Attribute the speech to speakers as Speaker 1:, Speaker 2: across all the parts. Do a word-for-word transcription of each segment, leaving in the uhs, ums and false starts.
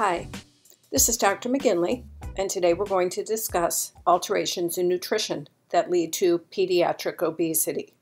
Speaker 1: Hi, this is Doctor McGinley, and today we're going to discuss alterations in nutrition that lead to pediatric obesity.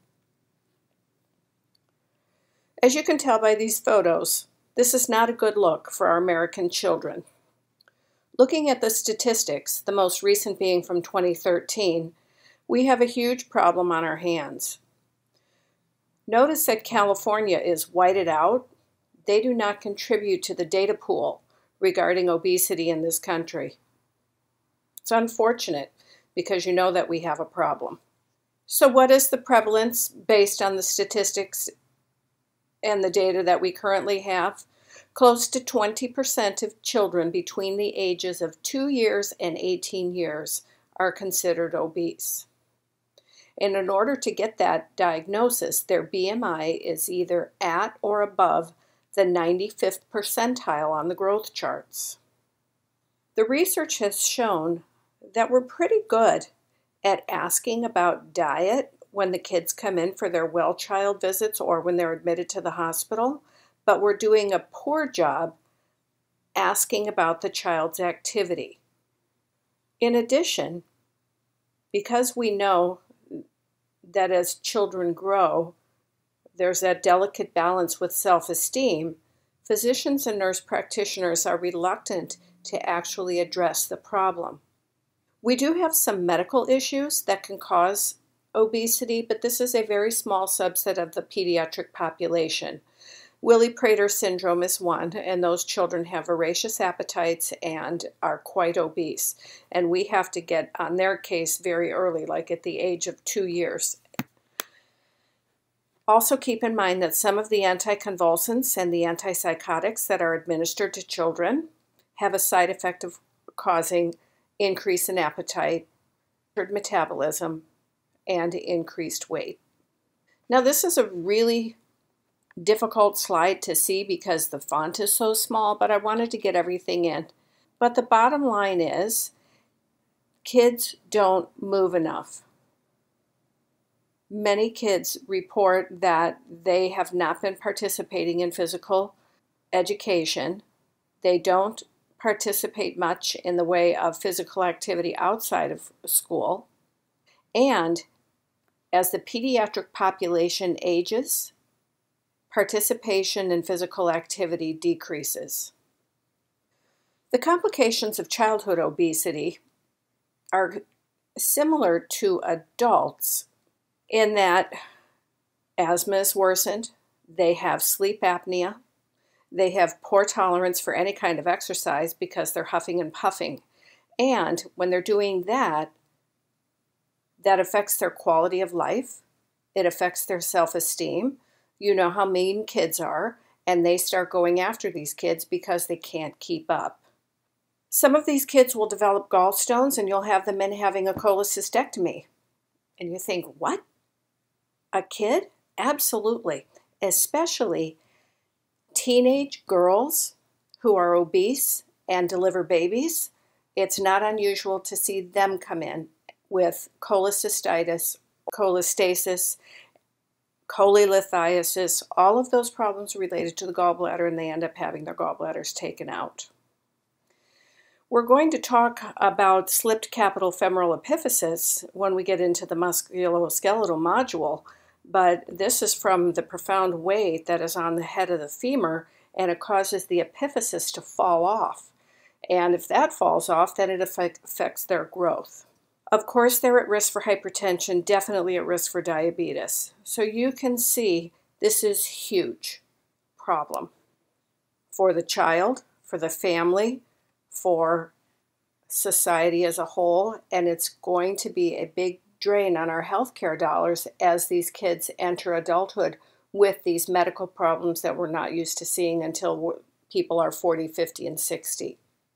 Speaker 1: As you can tell by these photos, this is not a good look for our American children. Looking at the statistics, the most recent being from twenty thirteen, we have a huge problem on our hands. Notice that California is whited out. They do not contribute to the data pool regarding obesity in this country. It's unfortunate because you know that we have a problem. So what is the prevalence based on the statistics and the data that we currently have? Close to twenty percent of children between the ages of two years and eighteen years are considered obese. And in order to get that diagnosis, their B M I is either at or above the ninety-fifth percentile on the growth charts. The research has shown that we're pretty good at asking about diet when the kids come in for their well child visits or when they're admitted to the hospital, but we're doing a poor job asking about the child's activity. In addition, because we know that as children grow, there's that delicate balance with self-esteem, physicians and nurse practitioners are reluctant to actually address the problem. We do have some medical issues that can cause obesity, but this is a very small subset of the pediatric population. Willie-Prater syndrome is one, and those children have voracious appetites and are quite obese. And we have to get on their case very early, like at the age of two years. Also keep in mind that some of the anticonvulsants and the antipsychotics that are administered to children have a side effect of causing increase in appetite, metabolism, and increased weight. Now this is a really difficult slide to see because the font is so small, but I wanted to get everything in. But the bottom line is, kids don't move enough. Many kids report that they have not been participating in physical education. They don't participate much in the way of physical activity outside of school. And as the pediatric population ages, participation in physical activity decreases. The complications of childhood obesity are similar to adults in that asthma is worsened, they have sleep apnea, they have poor tolerance for any kind of exercise because they're huffing and puffing. And when they're doing that, that affects their quality of life, it affects their self-esteem. You know how mean kids are, and they start going after these kids because they can't keep up. Some of these kids will develop gallstones, and you'll have them in having a cholecystectomy. And you think, what? A kid? Absolutely. Especially teenage girls who are obese and deliver babies. It's not unusual to see them come in with cholecystitis, cholestasis, cholelithiasis, all of those problems related to the gallbladder, and they end up having their gallbladders taken out. We're going to talk about slipped capital femoral epiphysis when we get into the musculoskeletal module, but this is from the profound weight that is on the head of the femur, and it causes the epiphysis to fall off. And if that falls off, then it affects their growth. Of course, they're at risk for hypertension, definitely at risk for diabetes. So you can see this is a huge problem for the child, for the family, for society as a whole, and it's going to be a big drain on our healthcare dollars as these kids enter adulthood with these medical problems that we're not used to seeing until people are forty, fifty, and sixty.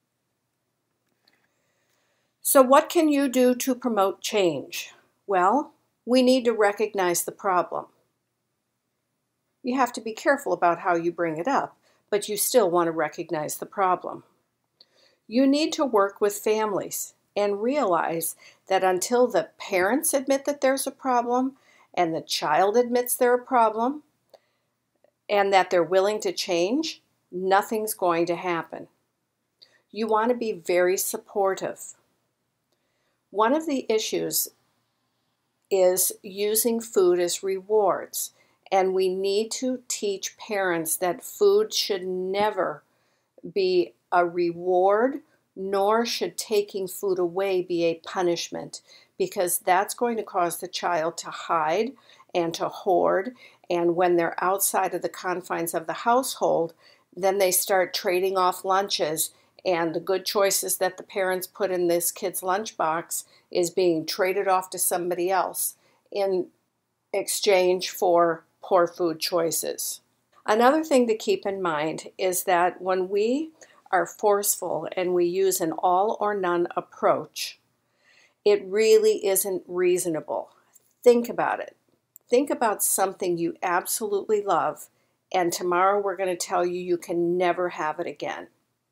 Speaker 1: So what can you do to promote change? Well, we need to recognize the problem. You have to be careful about how you bring it up, but you still want to recognize the problem. You need to work with families and realize that until the parents admit that there's a problem and the child admits there's a problem and that they're willing to change, nothing's going to happen. You want to be very supportive. One of the issues is using food as rewards, and we need to teach parents that food should never be a reward, nor should taking food away be a punishment, because that's going to cause the child to hide and to hoard, and when they're outside of the confines of the household, then they start trading off lunches, and the good choices that the parents put in this kid's lunchbox is being traded off to somebody else in exchange for poor food choices. Another thing to keep in mind is that when we are forceful and we use an all or none approach, it really isn't reasonable. Think about it. Think about something you absolutely love, and tomorrow we're going to tell you you can never have it again.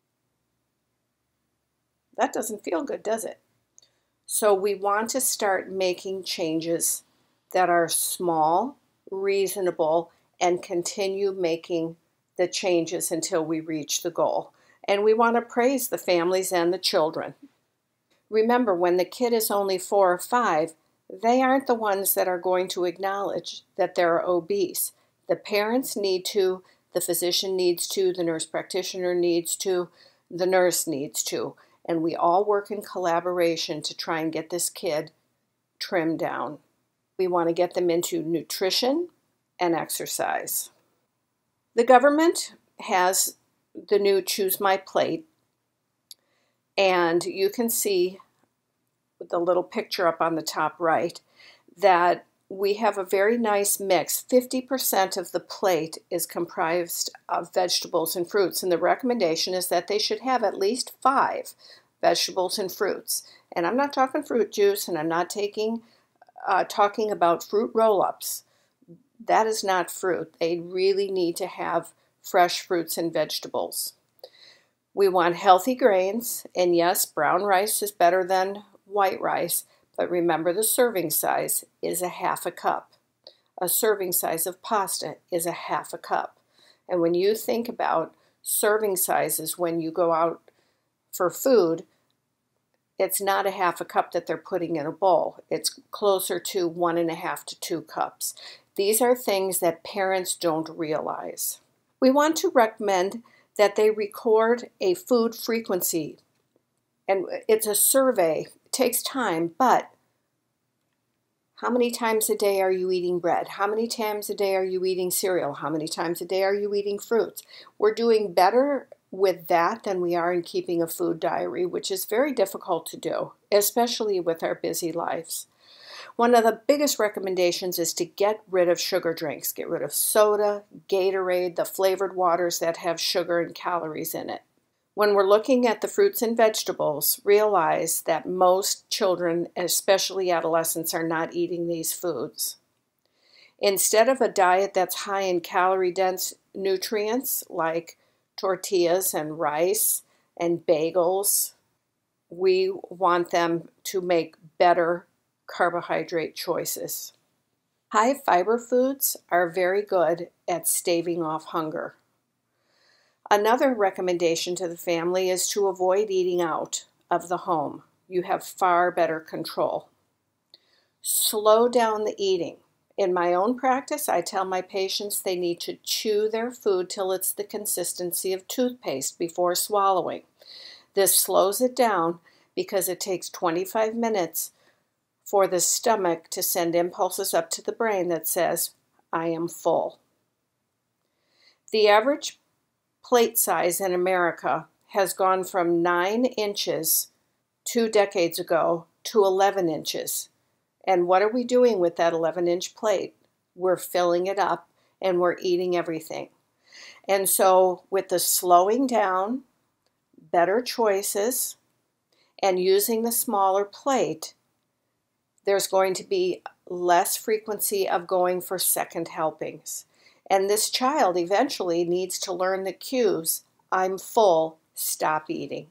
Speaker 1: That doesn't feel good, does it? So we want to start making changes that are small, reasonable, and continue making the changes until we reach the goal. And we want to praise the families and the children. Remember, when the kid is only four or five, they aren't the ones that are going to acknowledge that they're obese. The parents need to, the physician needs to, the nurse practitioner needs to, the nurse needs to. And we all work in collaboration to try and get this kid trimmed down. We want to get them into nutrition and exercise. The government has the new Choose My Plate, and you can see with the little picture up on the top right that we have a very nice mix. fifty percent of the plate is comprised of vegetables and fruits, and the recommendation is that they should have at least five vegetables and fruits. And I'm not talking fruit juice, and I'm not taking uh, talking about fruit roll-ups. That is not fruit. They really need to have fresh fruits and vegetables. We want healthy grains, and yes, brown rice is better than white rice, but remember the serving size is a half a cup. A serving size of pasta is a half a cup. And when you think about serving sizes when you go out for food, it's not a half a cup that they're putting in a bowl. It's closer to one and a half to two cups. These are things that parents don't realize. We want to recommend that they record a food frequency. And it's a survey. It takes time, but how many times a day are you eating bread? How many times a day are you eating cereal? How many times a day are you eating fruits? We're doing better with that than we are in keeping a food diary, which is very difficult to do, especially with our busy lives. One of the biggest recommendations is to get rid of sugar drinks. Get rid of soda, Gatorade, the flavored waters that have sugar and calories in it. When we're looking at the fruits and vegetables, realize that most children, especially adolescents, are not eating these foods. Instead of a diet that's high in calorie-dense nutrients like tortillas and rice and bagels, we want them to make better carbohydrate choices. High fiber foods are very good at staving off hunger. Another recommendation to the family is to avoid eating out of the home. You have far better control. Slow down the eating. In my own practice, I tell my patients they need to chew their food till it's the consistency of toothpaste before swallowing. This slows it down because it takes twenty-five minutes for the stomach to send impulses up to the brain that says, I am full. The average plate size in America has gone from nine inches two decades ago to eleven inches. And what are we doing with that eleven inch plate? We're filling it up and we're eating everything. And so with the slowing down, better choices, and using the smaller plate, there's going to be less frequency of going for second helpings. And this child eventually needs to learn the cues. I'm full, stop eating.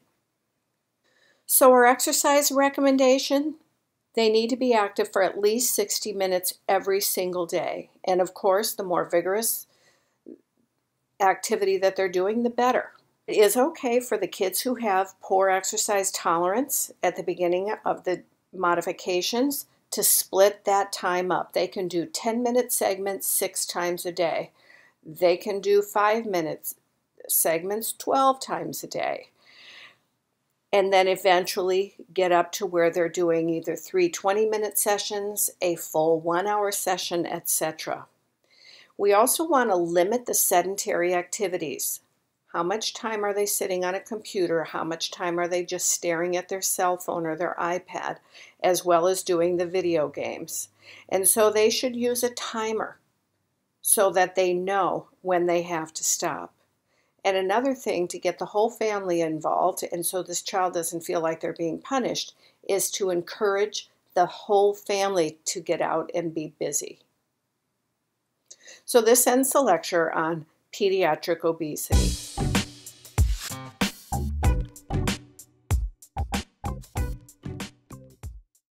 Speaker 1: So our exercise recommendation, they need to be active for at least sixty minutes every single day. And of course, the more vigorous activity that they're doing, the better. It is okay for the kids who have poor exercise tolerance at the beginning of the modifications to split that time up. They can do ten minute segments six times a day. They can do five minute segments twelve times a day. And then eventually get up to where they're doing either three twenty minute sessions, a full one hour session, et cetera. We also want to limit the sedentary activities. How much time are they sitting on a computer? How much time are they just staring at their cell phone or their iPad, as well as doing the video games? And so they should use a timer so that they know when they have to stop. And another thing to get the whole family involved, and so this child doesn't feel like they're being punished, is to encourage the whole family to get out and be busy. So this ends the lecture on pediatric obesity.